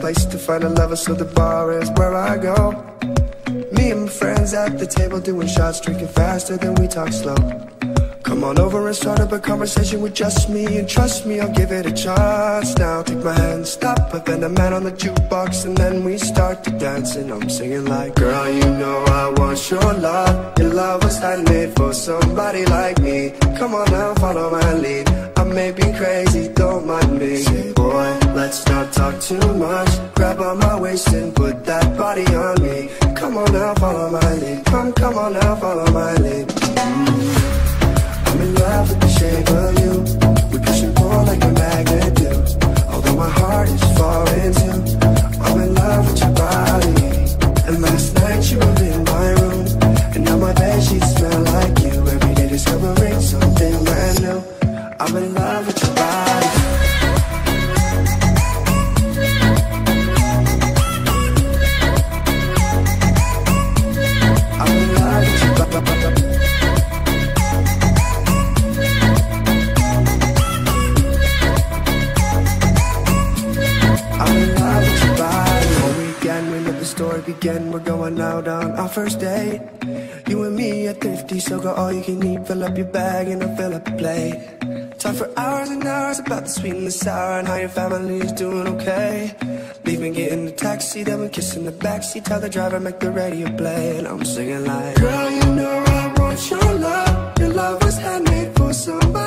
place to find a lover, so the bar is where I go. Me and my friends at the table doing shots, drinking faster than we talk slow. Come on over and start up a conversation with just me, and trust me, I'll give it a chance. Now take my hand, stop, put the man on the jukebox, and then we start to dance. And I'm singing like, girl, you know I want your love. Your love was handmade for somebody like me. Come on now, follow my lead. I may be crazy, don't mind me. Say, boy, let's not talk too much. Grab on my waist and put that body on me. Come on now, follow my lead. Come on now, follow my lead. I'm in love with the shape of you. We push and pull like a magnet do. Although my heart is foreign too, I'm in love with your body. And last night you were in my room, and now my bedsheets smell like you. Every day discovering something brand new. I'm in love with your body. I'm in love with your body. Story began, we're going out on our first date. You and me at Thrifty, so go all you can eat. Fill up your bag and I'll fill up a plate. Talk for hours and hours about the sweet and the sour, and how your family is doing okay. Leaving, get in the taxi, then we kiss in the backseat. Tell the driver, make the radio play. And I'm singing like, girl, you know I want your love. Your love was handmade for somebody